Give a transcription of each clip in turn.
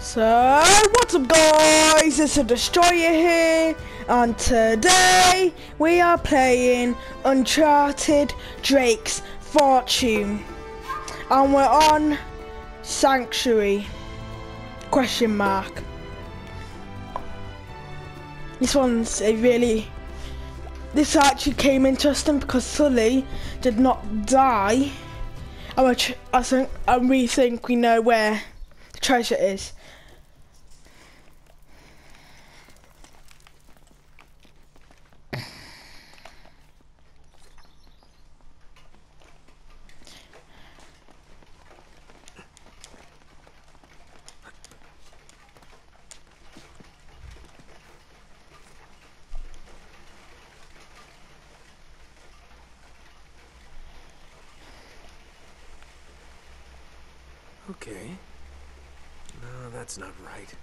So, what's up guys, it's a Destroyer here, and today we are playing Uncharted Drake's Fortune, and we're on Sanctuary, question mark. This actually came interesting because Sully did not die, and we think we know where the treasure is. Okay. No, that's not right.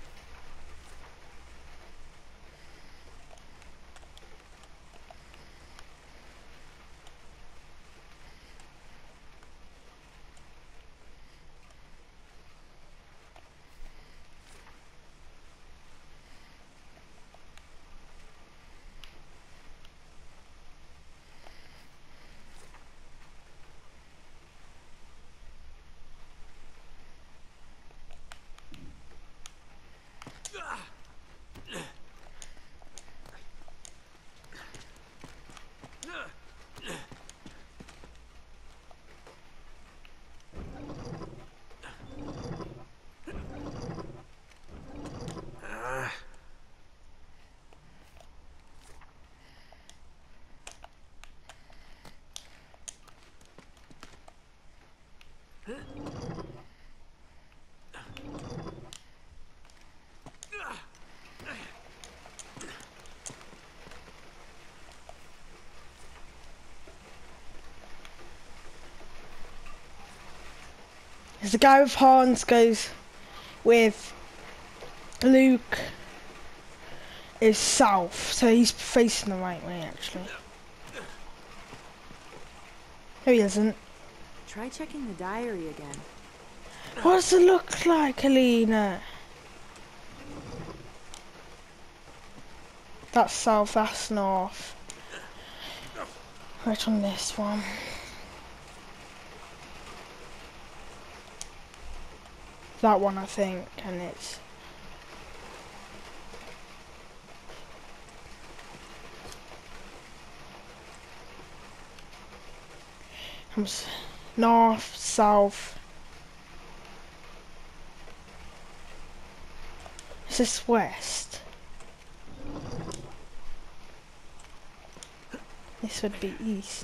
As the guy with horns goes with Luke is south, so he's facing the right way actually. No, he isn't. Try checking the diary again. What does it look like, Alina? That's south, that's north. Right on this one. That one I think, and it's north, south. Is this west? This would be east.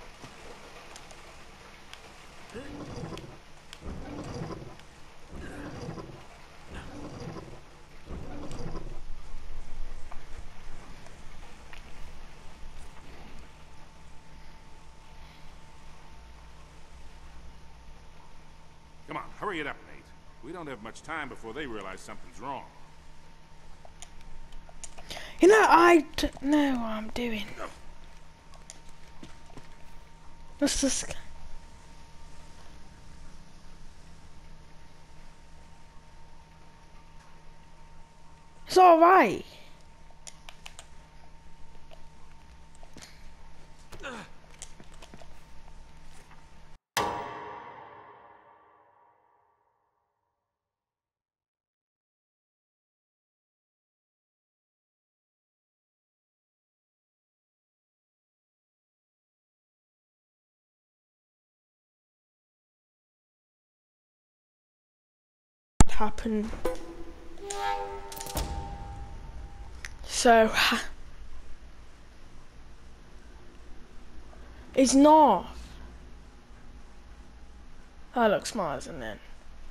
Come on, hurry it up, Nate. We don't have much time before they realize something's wrong. You know, I don't know what I'm doing. What's this? It's alright. Happen. So it's north. That looks smart, isn't it?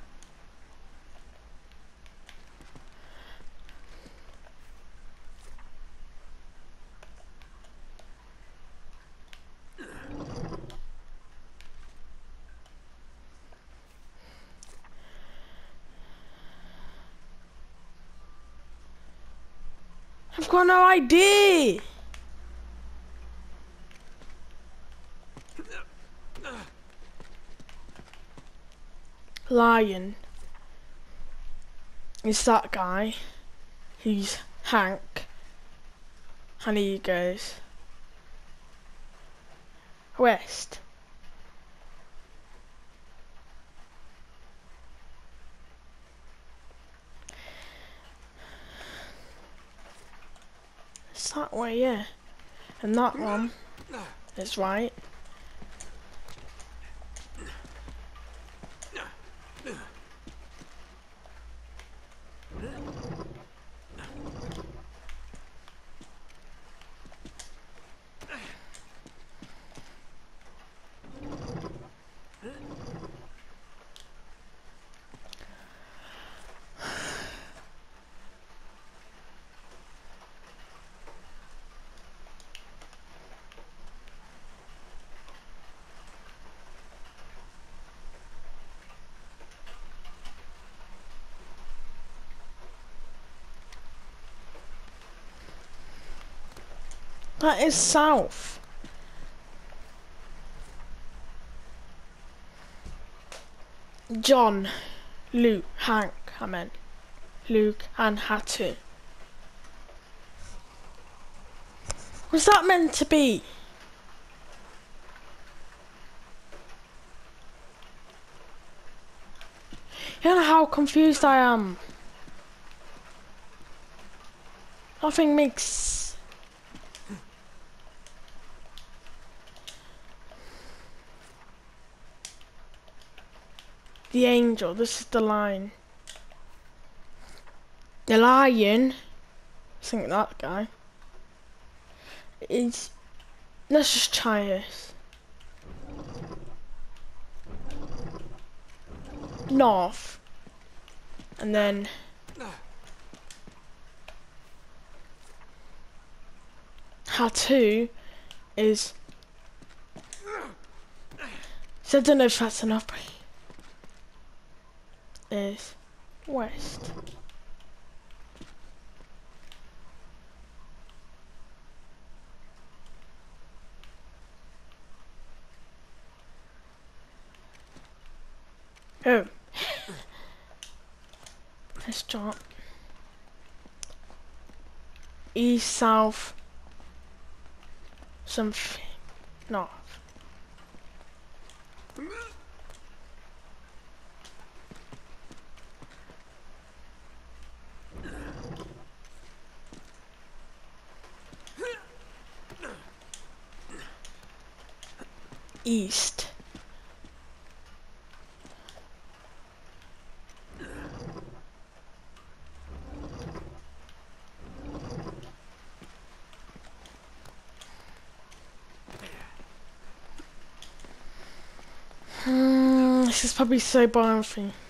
I've got no idea. Lion. is that guy. He's Hank. And he goes west. It's that way, yeah. And that one is right. That is south. John, Luke, Hank, I meant. Luke and Hattie. Was that meant to be? You know how confused I am. Nothing makes... The angel, this is the line. The lion, I think that guy, is... Let's just try this. North. And then... Tattoo is... So I don't know if that's enough, but... Is west. Oh. Let's jump. East, south, something, north. East. This is probably so boring for you.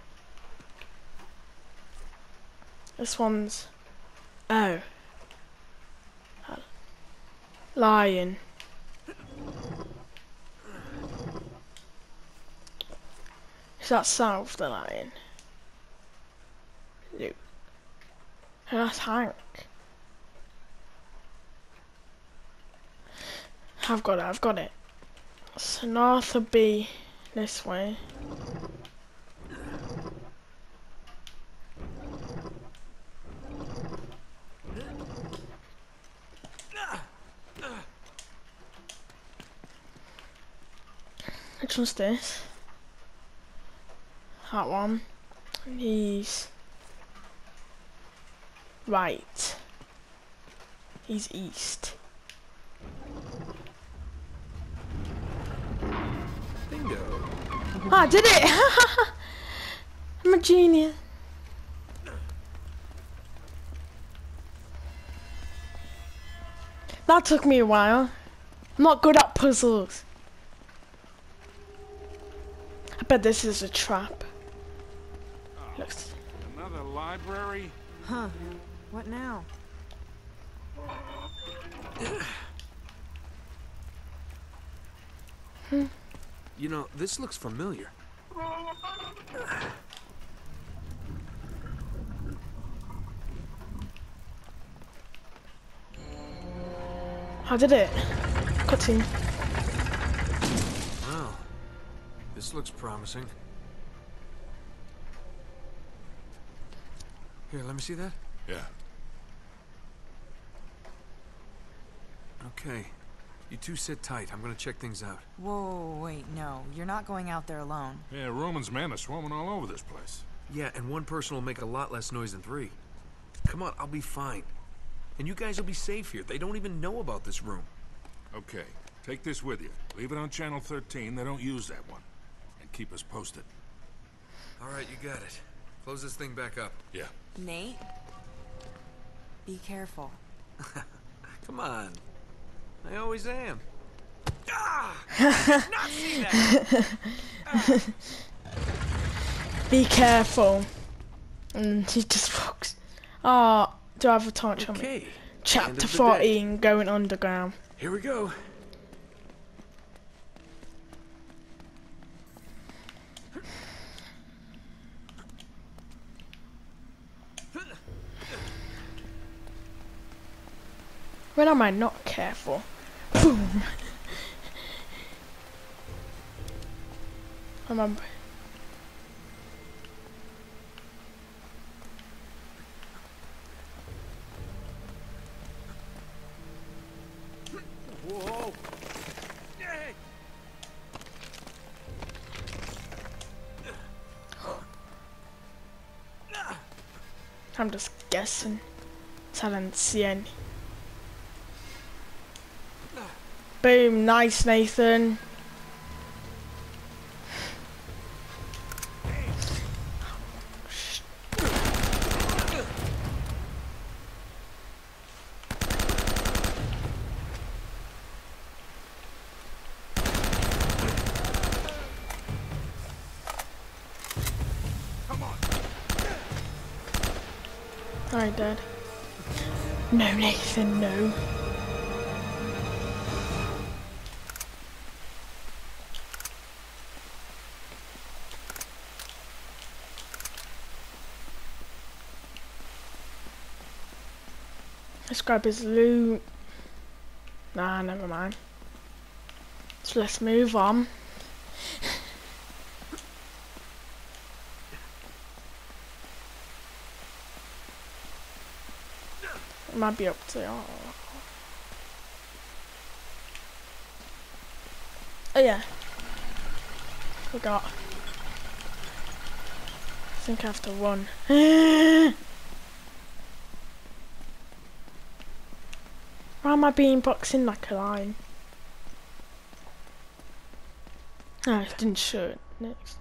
This one's... Oh. Lion. Is that south, the lion? Luke. Oh, that's Hank. I've got it. So north would be this way. Which one's this? That one. And he's right. He's east. Bingo. Ah, I did it! I'm a genius. That took me a while. I'm not good at puzzles. I bet this is a trap. Looks. Another library? Huh. What now? You know, this looks familiar. I did it. Cutting. Wow. This looks promising. Here, let me see that. Yeah. Okay. You two sit tight. I'm gonna check things out. Whoa, wait, no. You're not going out there alone. Yeah, Roman's men are swarming all over this place. Yeah, and one person will make a lot less noise than three. Come on, I'll be fine. And you guys will be safe here. They don't even know about this room. Okay, take this with you. Leave it on Channel 13. They don't use that one. And keep us posted. All right, you got it. Close this thing back up. Yeah. Nate? Be careful. Come on. I always am. Ah! Not see that! Be careful. And he just walks. Ah, do I have a torch on me? Okay. End Chapter of the day. 14, going underground. Here we go. When am I not careful? Boom. Remember. Whoa! Hey! I'm just guessing. So I didn't see any. Boom, nice, Nathan. Alright, Dad. No, Nathan, no. Let's grab his loot. Nah, never mind. So let's move on. It might be up to. Oh yeah. Forgot. I think I have to run. Why am I being boxed in like a lion? Oh, it didn't show it next.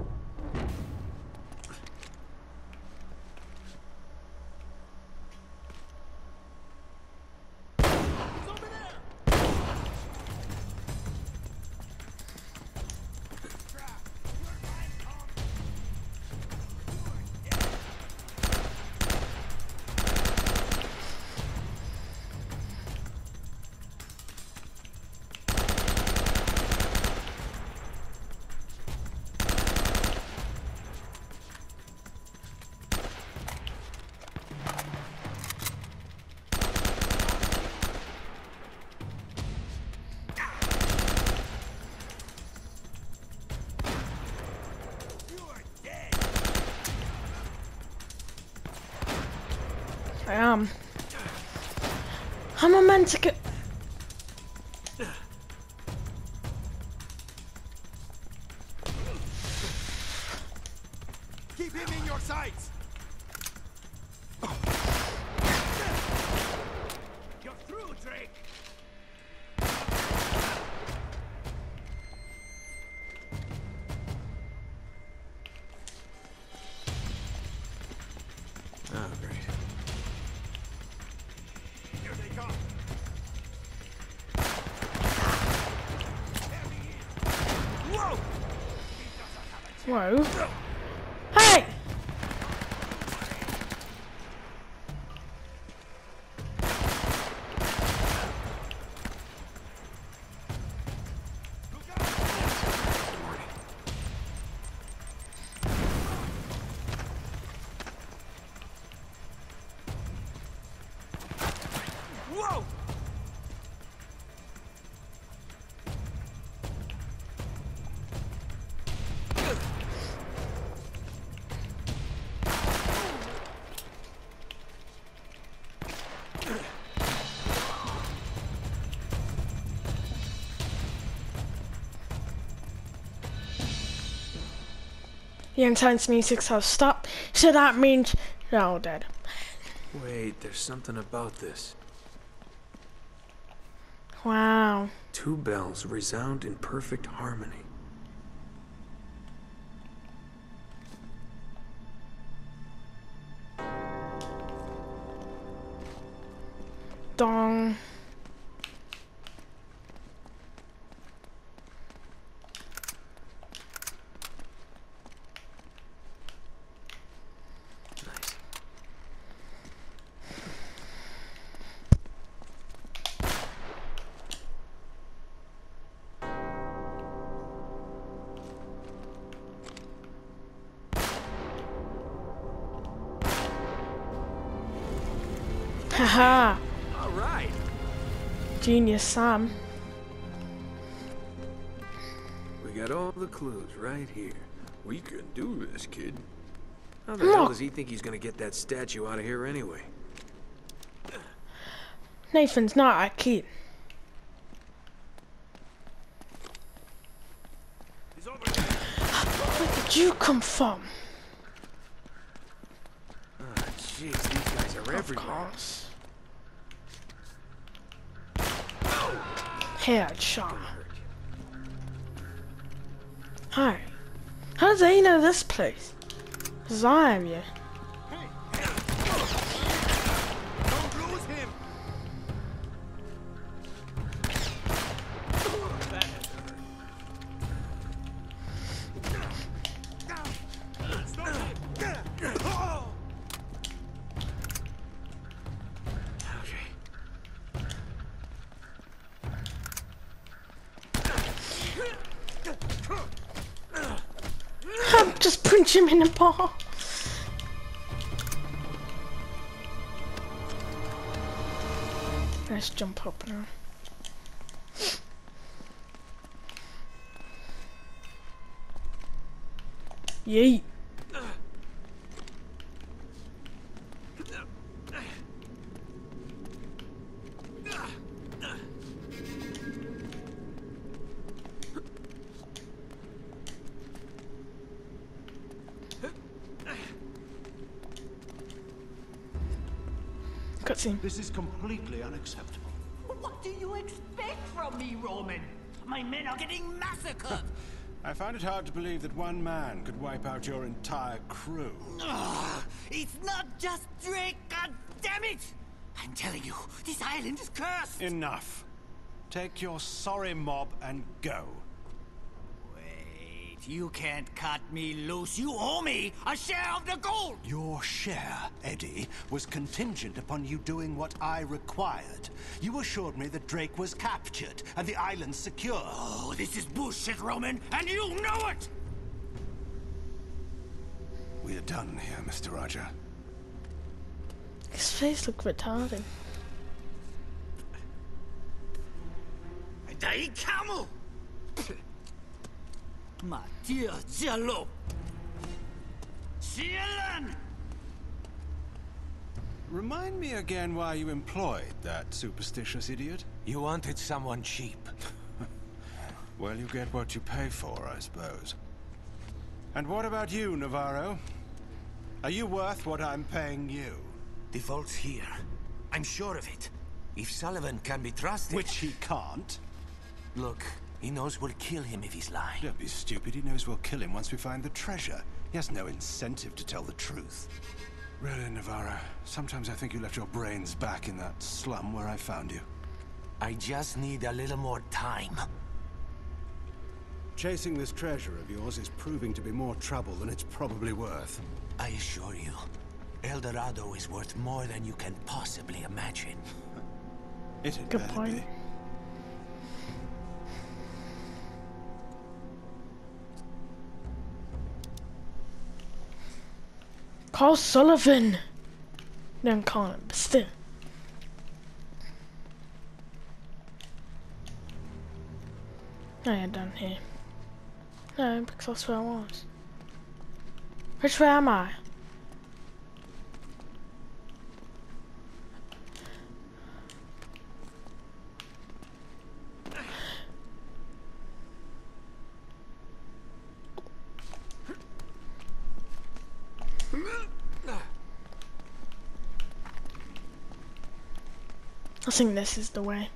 I am. How am I meant to get? Keep him in your sights! You're through, Drake! Oh, great. Here they come! Whoa! Whoa! Hey! Whoa! The intense music has stopped, so that means they're all dead. Wait, there's something about this. Wow. 2 bells resound in perfect harmony. Dong. Nice. Haha. All right. Genius Sam. We got all the clues right here. We can do this, kid. How the Look. hell does he think he's gonna get that statue out of here anyway? Nathan's not a kid. He's over there. Where did you come from? Ah, jeez, these guys are Of everywhere. course. Headshot. Hi. How does he know this place? Cause I am you. Don't lose him. That has to hurt. Stop him. Oh! Okay. Just punch him in the ball. Let's jump up now. Yeet. Cutscene. This is completely unacceptable. What do you expect from me, Roman? My men are getting massacred! I find it hard to believe that one man could wipe out your entire crew. Ugh, it's not just Drake, god damn it! I'm telling you, this island is cursed! Enough. Take your sorry mob and go. Wait, you can't cut me loose. You owe me a share of the gold! Your share, Eddie, was contingent upon you doing what I required. You assured me that Drake was captured and the island secure. Oh, this is bullshit, Roman, and you know it! We are done here, Mr. Roger. His face looked retarded. Dai Camel! Ma dear Jello! Cielan! Remind me again why you employed that superstitious idiot. You wanted someone cheap. Well, you get what you pay for, I suppose. And what about you, Navarro? Are you worth what I'm paying you? The vault's here. I'm sure of it. If Sullivan can be trusted... Which he can't. Look, he knows we'll kill him if he's lying. Don't be stupid. He knows we'll kill him once we find the treasure. He has no incentive to tell the truth. Really, Navarro, sometimes I think you left your brains back in that slum where I found you. I just need a little more time. Chasing this treasure of yours is proving to be more trouble than it's probably worth. I assure you, El Dorado is worth more than you can possibly imagine. It had Good better point. be. Call Sullivan. Don't call him, but still. I ain't done here. No, because that's where I was. Which way am I? I think this is the way.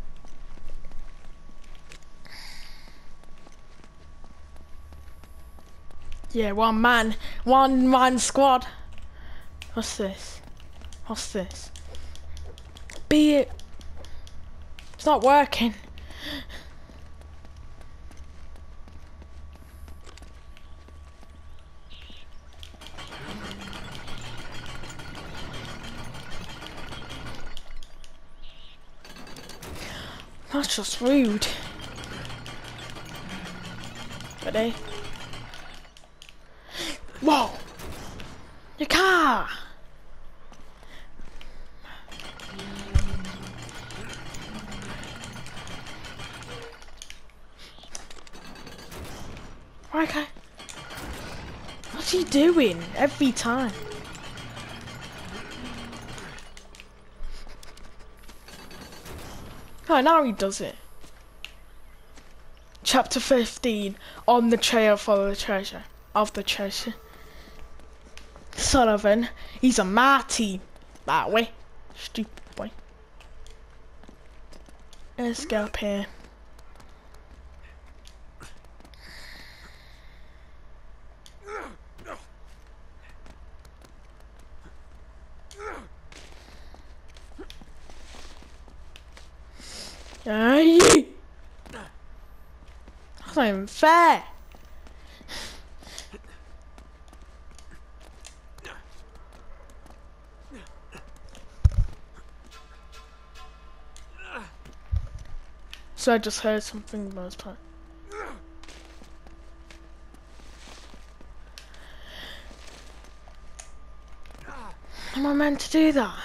Yeah, one man squad. What's this? What's this? Be it. It's not working. That's just rude. Ready? Whoa! Your car! Okay. What's he doing every time? Oh, now he does it. Chapter 15, on the trail for the treasure. Of the treasure. Sullivan, he's on my team. That way. Stupid boy. Let's go up here. That's not even fair. So I just heard something most time. Am I meant to do that?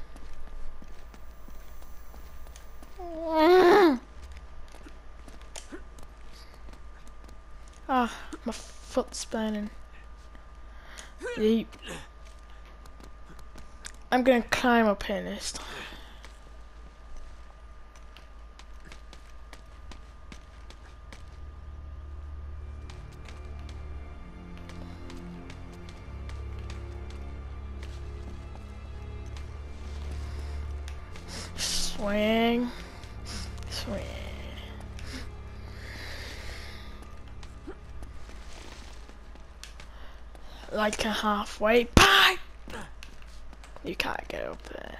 Ah, my foot's burning. Yeep. I'm gonna climb up here this time. Swing. Swing. Like a halfway pipe. You can't get up there.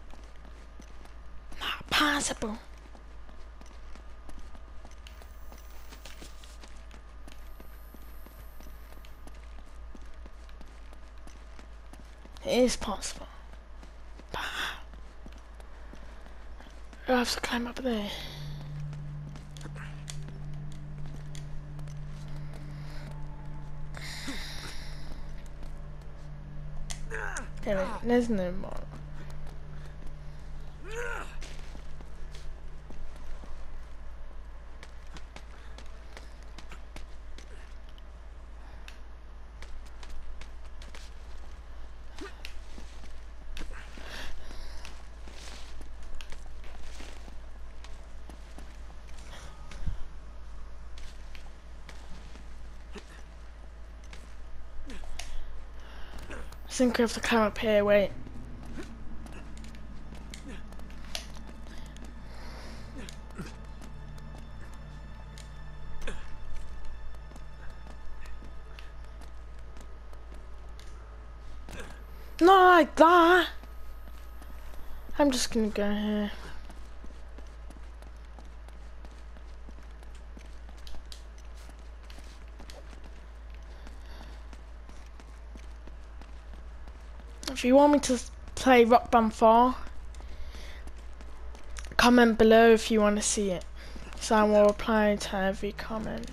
Not possible. It is possible. I have to climb up there. Anyway, there's no more. I think I have to climb up here, wait. Not like that. I'm just gonna go here. If you want me to play Rock Band 4, comment below if you want to see it. So I will reply to every comment.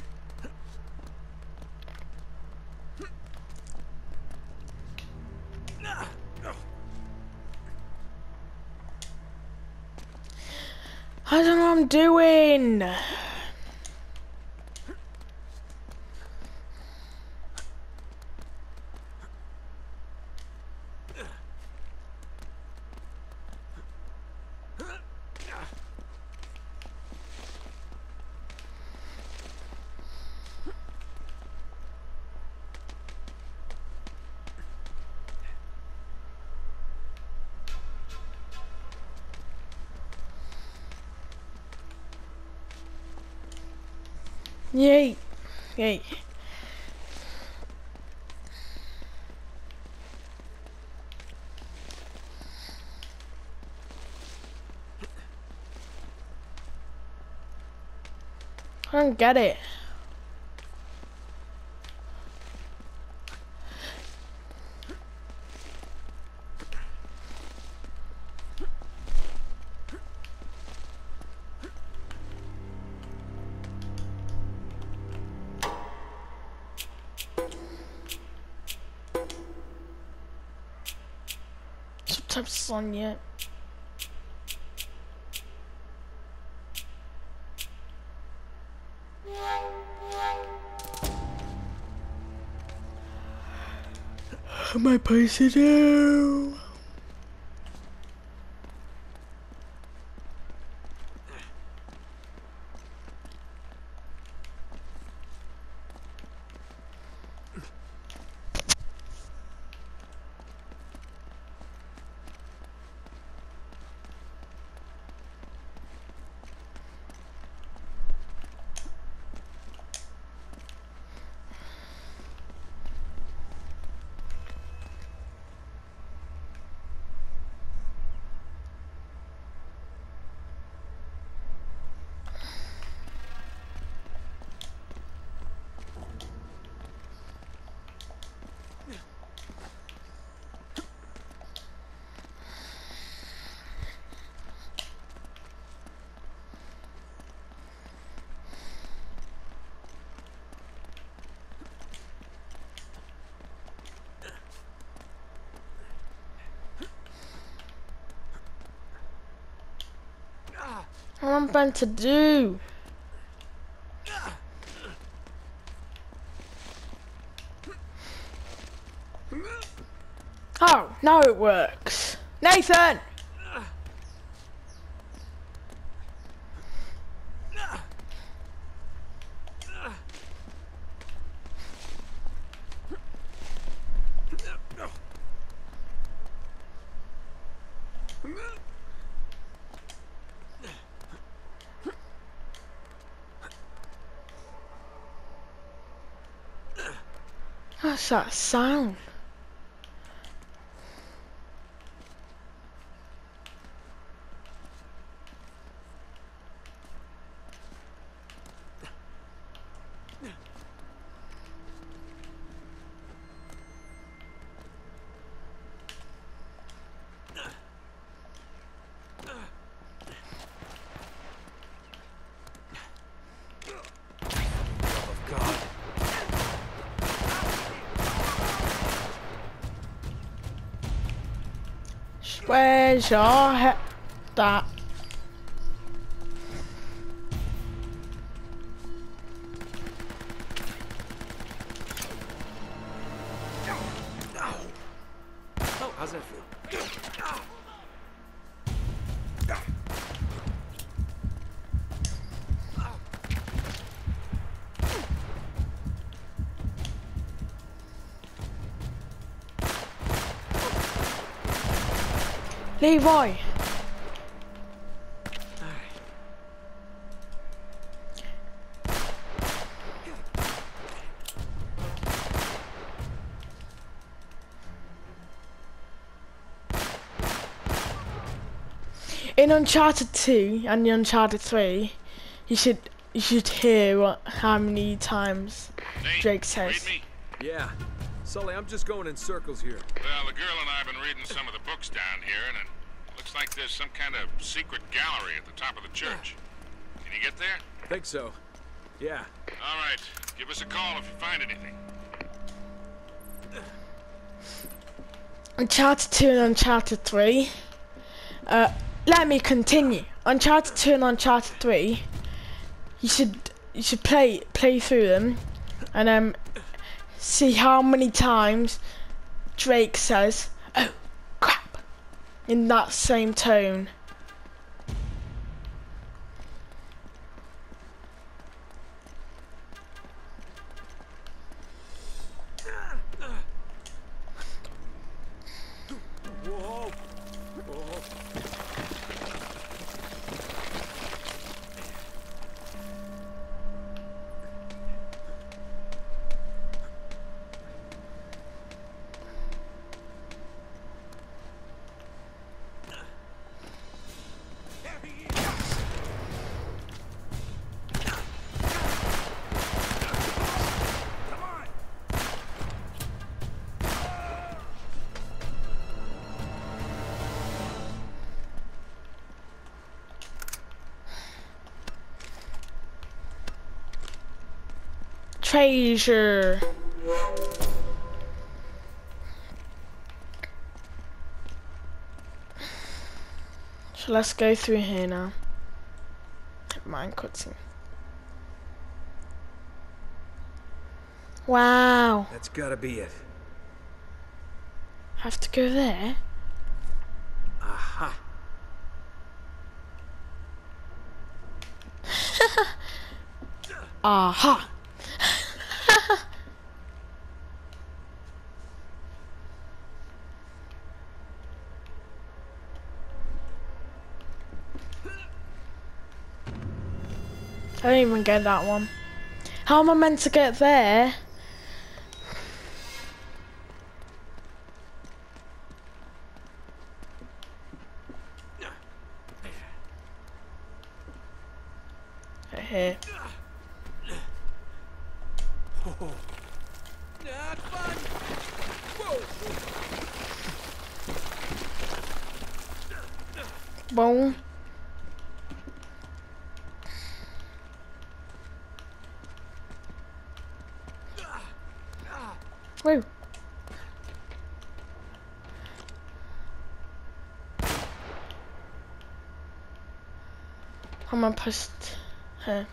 I don't know what I'm doing. Yay. Yay. I don't get it. Sometimes Sonya. My place to do. What am I meant to do? Oh, now it works. Nathan! What's that sound? Where's your head? That. Oh, how's that feel? Leroy! In Uncharted 2 and Uncharted 3, you should hear how many times Drake says. Read me? Yeah. Sully, I'm just going in circles here. Well, the girl and I have been reading some of the books down here, and it looks like there's some kind of secret gallery at the top of the church. Can you get there? Think so. Yeah. All right. Give us a call if you find anything. Uncharted 2 and Uncharted 3. Let me continue. Uncharted 2 and Uncharted 3. You should play through them, and see how many times Drake says, "Oh, crap," in that same tone. treasure. So let's go through here now. Never mind, cutscene. Wow. That's gotta be it. Have to go there? Aha. Aha. I didn't even get that one. How am I meant to get there? Here. Not fun. Whoa. Boom. Woo. I'm gonna push her.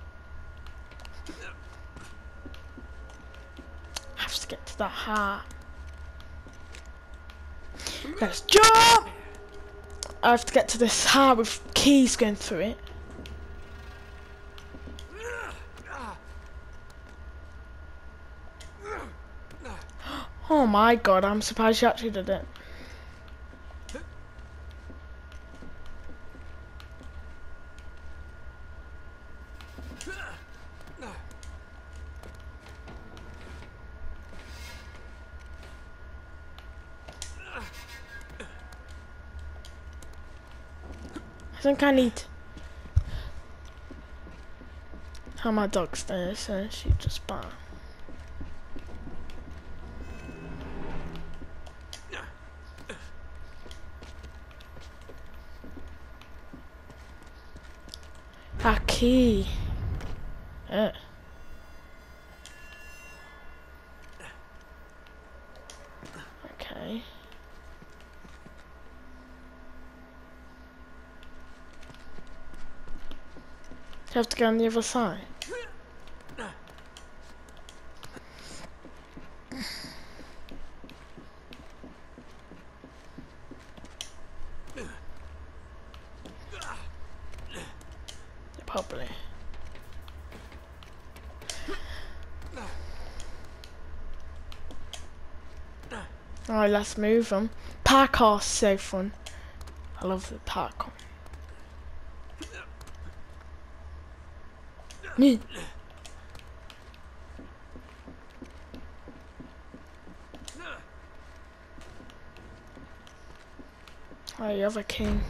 Have to get to that heart. Let's jump! I have to get to this heart with keys going through it. Oh my god, I'm surprised she actually did it. I think I need how my dog's there, so she just bark. A key. Okay. You have to go on the other side. Probably. Alright, let's move them. Parkour's so fun. I love the parkour. Me. Oh, you have a king.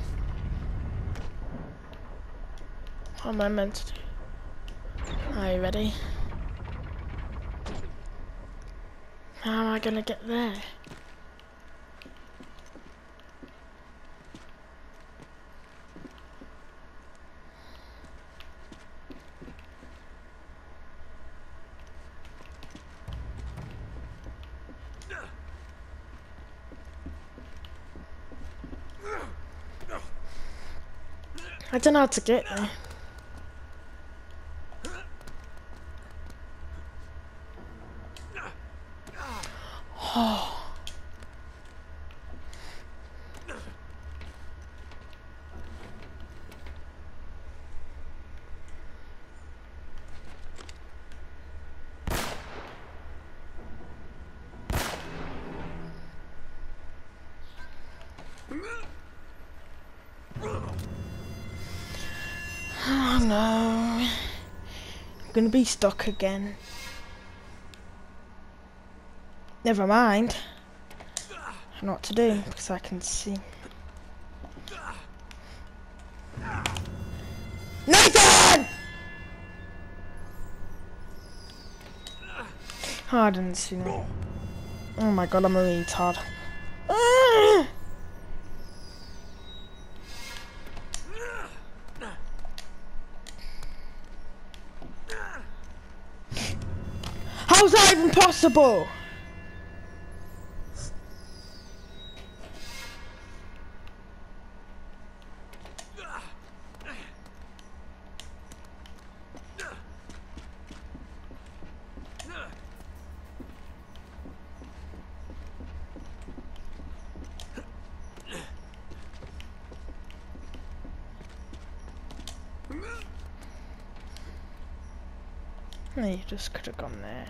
What am I meant to do? Are you ready? How am I gonna get there? I don't know how to get there. Oh. Oh no, I'm gonna be stuck again. Never mind. I know what to do because I can see. Nathan! Oh, I didn't see that. Oh my god, I'm a retard. How's that even possible? No, you just could have gone there.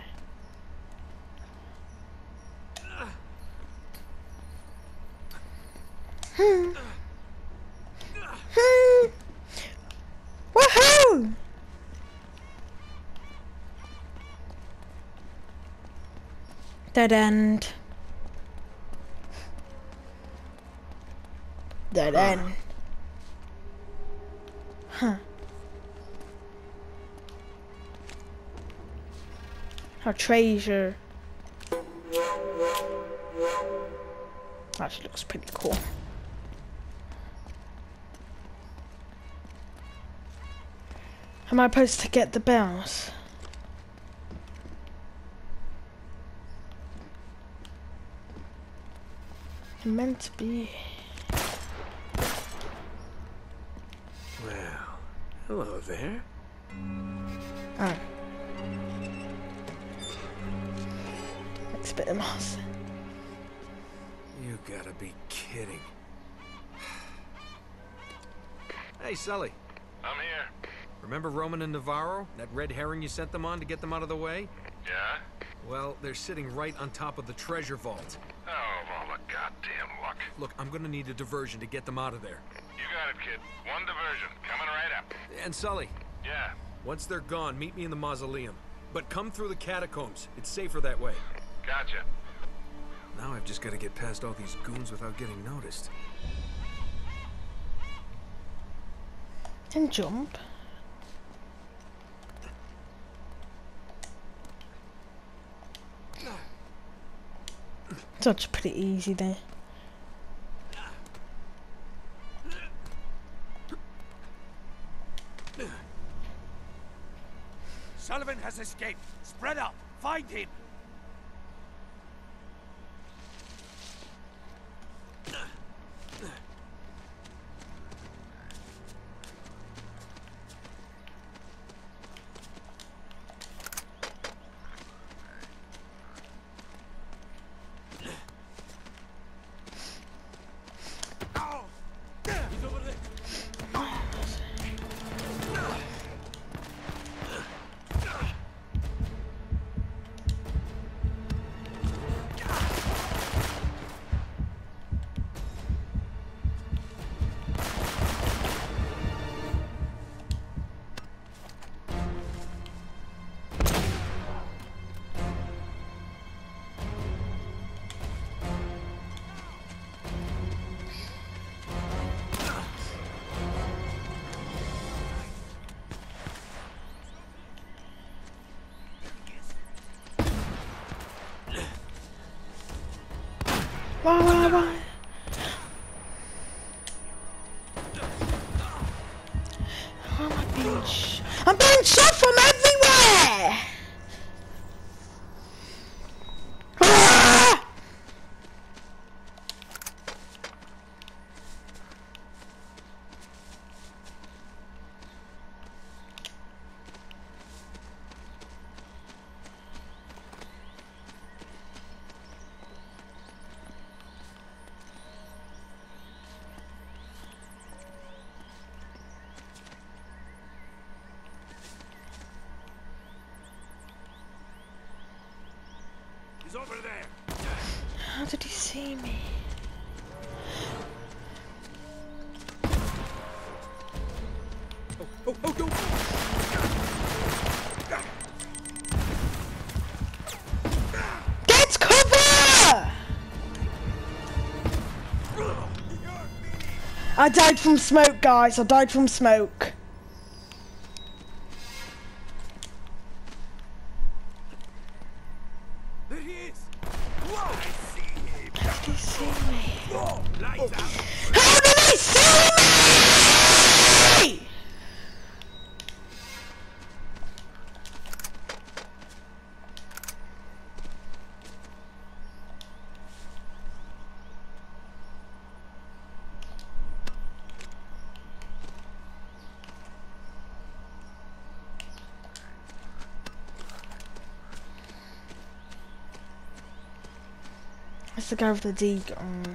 Woohoo! Dead end. Dead end. Huh. Our treasure. Actually looks pretty cool. Am I supposed to get the bells? I'm meant to be. Well, hello there. Oh. Let's bit of moss. You gotta be kidding. Hey, Sully. I'm here. Remember Roman and Navarro? That red herring you sent them on to get them out of the way? Yeah? Well, they're sitting right on top of the treasure vault. Oh, of all the goddamn luck. Look, I'm gonna need a diversion to get them out of there. You got it, kid. One diversion. Coming right up. And Sully, Yeah. once they're gone, meet me in the mausoleum. But come through the catacombs. It's safer that way. Gotcha. Now I've just gotta get past all these goons without getting noticed. And jump. That's pretty easy there. Sullivan has escaped. Spread out. Find him. Why? How am I being I'm being shot from everywhere! Ah! He's over there. How did he see me? Oh, don't! Get cover! I died from smoke, guys. I died from smoke. There he is. Whoa! I see him. How did he see me? Whoa! Lights out. How did he see me? That's the guy with the D.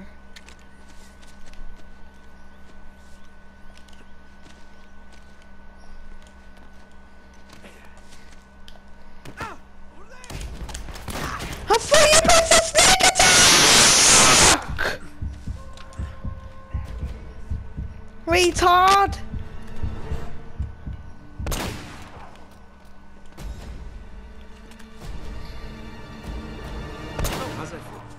I thought you pressed the sneak attack! Retard! How's that feel?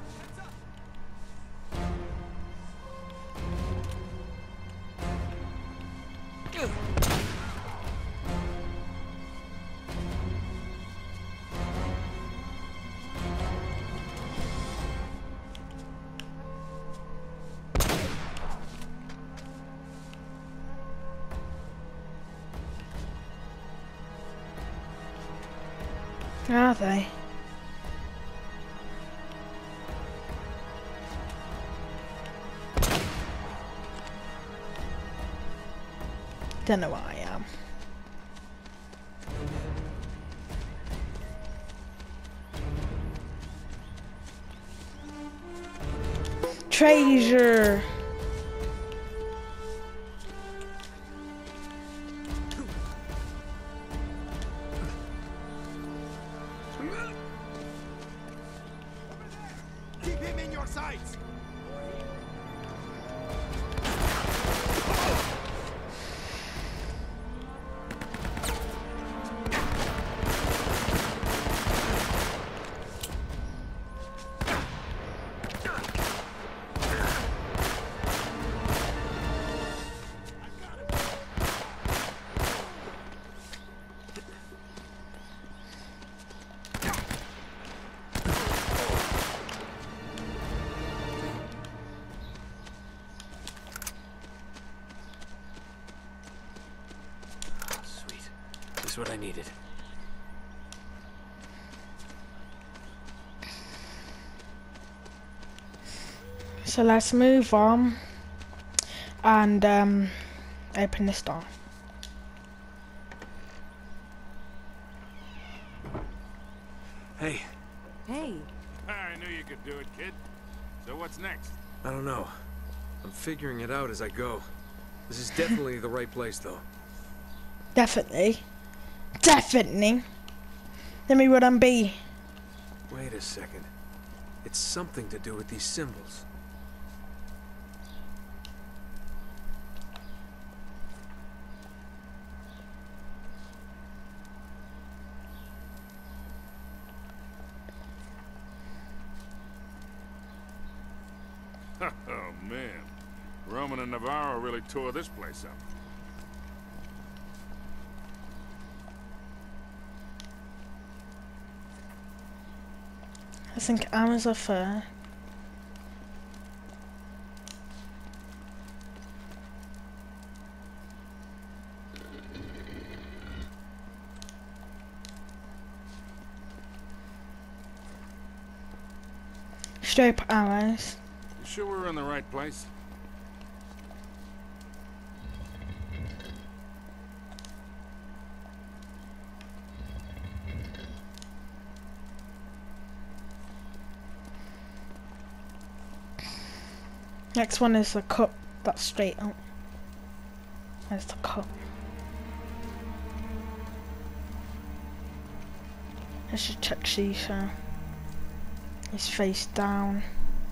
Are they? Don't know what I am. Treasure. Keep him in your sights! Sweet. This is what I needed. So let's move on and open this door. Hey, Hey, I knew you could do it, kid. So what's next? I don't know. I'm figuring it out as I go. This is definitely the right place, though. Definitely. Definitely. Let me run and be. Wait a second. It's something to do with these symbols. Oh, man. Roman and Navarro really tore this place up. I think arrows are fair. Straight up arrows. You sure we're in the right place? Next one is the cup. That's straight up. There's the cup. Let's just check Shisha. He's face down.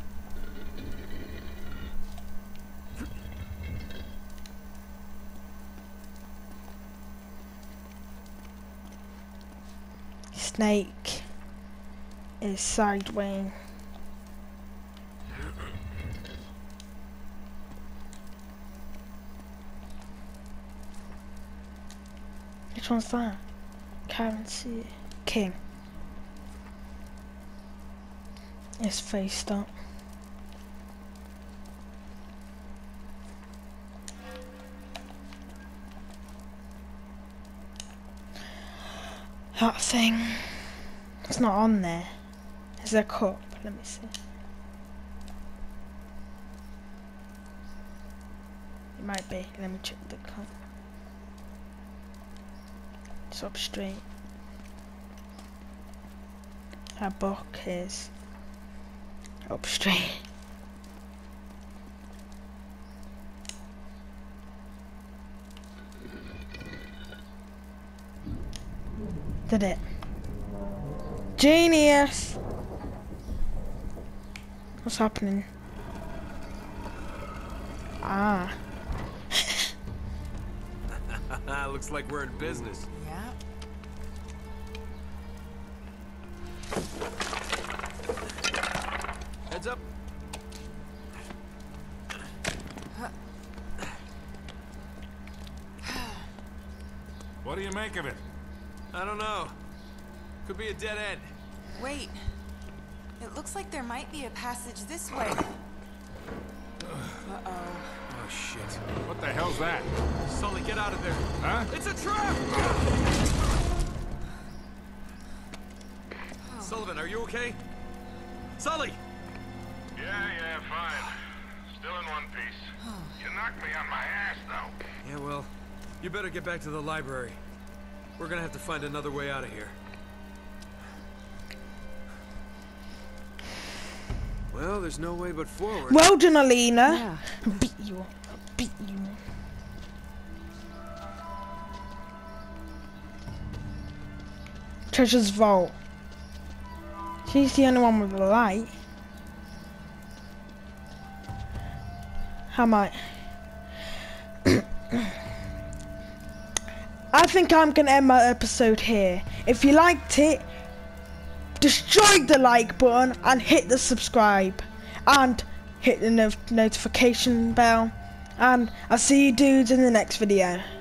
Snake is sideways. Which one's that? Currency. King. Is faced up. That thing. It's not on there. Is there a cup? Let me see. It might be. Let me check the cup. It's up straight. A book is Up straight. Did it. Genius! What's happening? Ah. Looks like we're in business. Yeah. Heads up. What do you make of it? I don't know. Could be a dead end. Wait. It looks like there might be a passage this way. Uh-oh. Oh, shit. What the hell's that? Sully, get out of there. Huh? It's a trap! Sullivan, are you okay? Sully! Yeah, fine. Still in one piece. You knocked me on my ass, though. Yeah, well, you better get back to the library. We're gonna have to find another way out of here. Well, there's no way but forward. Well done, Alina. Yeah. I'll beat you. I'll beat you. Treasure's vault. She's the only one with a light. How am I? I think I'm gonna end my episode here. If you liked it, destroy the like button and hit the subscribe and hit the notification bell, and I'll see you dudes in the next video.